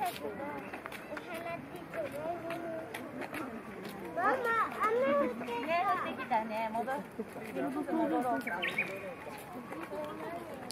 けど、お花って言ってママ、雨降ってきた。 ね、降ってきたね。戻ろうか。